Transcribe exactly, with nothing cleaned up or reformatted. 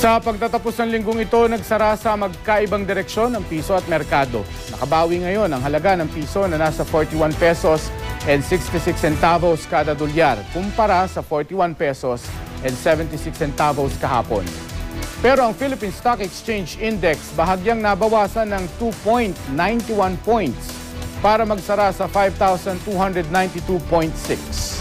Sa pagtatapos ng linggong ito, nagsara sa magkaibang direksyon ang piso at merkado. Nakabawi ngayon ang halaga ng piso na nasa forty-one pesos and sixty-six centavos kada dolyar kumpara sa forty-one pesos and seventy-six centavos kahapon. Pero ang Philippine Stock Exchange Index bahagyang nabawasan ng two point nine one points para magsara sa five thousand two hundred ninety-two point six.